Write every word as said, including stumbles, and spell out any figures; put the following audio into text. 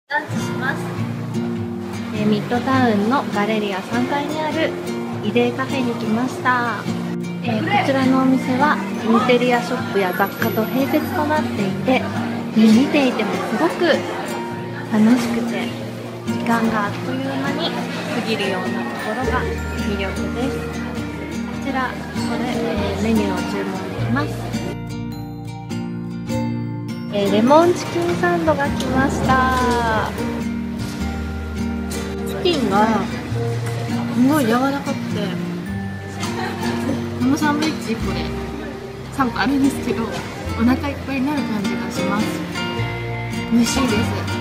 ランチします。えー、ミッドタウンのガレリアさんがいにあるイデーカフェに来ました。えー、こちらのお店はインテリアショップや雑貨と併設となっていて、見ていてもすごく楽しくて時間があっという間に過ぎるようなところが魅力です。こちらこれ、えー、メニューを注文できます。えー、レモンチキンサンドが来ました。チキンがすごい柔らかくて、このサンドイッチいっこでさんこあるんですけど、お腹いっぱいになる感じがします。美味しいです。